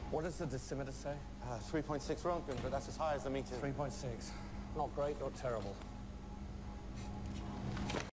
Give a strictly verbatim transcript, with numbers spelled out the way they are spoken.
What does the dosimeter say? Uh, three point six Roentgen, but that's as high as the meter. three point six. Not great, not terrible.